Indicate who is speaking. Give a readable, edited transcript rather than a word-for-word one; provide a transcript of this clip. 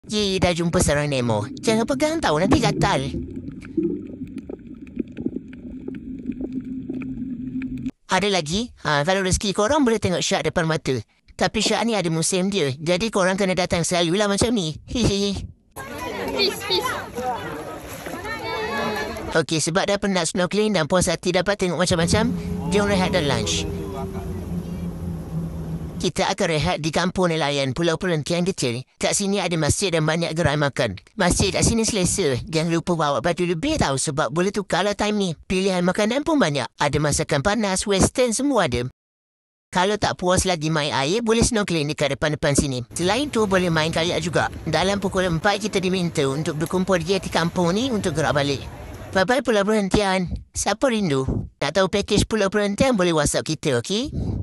Speaker 1: Ye, dah jumpa sarang Nemo. Jangan pegang tahu, nanti gatal. Ada lagi? Kalau rezeki korang boleh tengok syak depan mata. Tapi syak ni ada musim dia. Jadi korang kena datang selalu lah macam ni. Hihihi. Okey, sebab dah penat snorkeling dan Puan Sati dapat tengok macam-macam, jom rehat dan lunch. Kita akan rehat di kampung nelayan Pulau Perhentian kecil. Kat sini ada masjid dan banyak gerai makan. Masjid kat sini selesa. Jangan lupa bawa baju lebih tahu sebab boleh tukar lah time ni. Pilihan makanan pun banyak. Ada masakan panas, western, semua ada. Kalau tak puas lagi main air, boleh snorkeling dekat depan-depan sini. Selain tu, boleh main kayak juga. Dalam pukul 4, kita diminta untuk berkumpul di kampung ni untuk gerak balik. Bye-bye Pulau Perhentian. Siapa rindu? Nak tahu package Pulau Perhentian, boleh WhatsApp kita, okey?